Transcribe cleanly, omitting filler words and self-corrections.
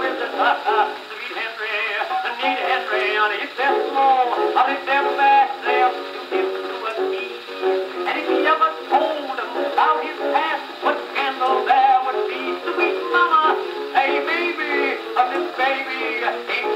with the sweet Henry, the neat Henry, on his step slow, on his step fast, left to him to a key. And if he ever told him about his past, what scandal there would be. Sweet mama, hey baby, this baby ain't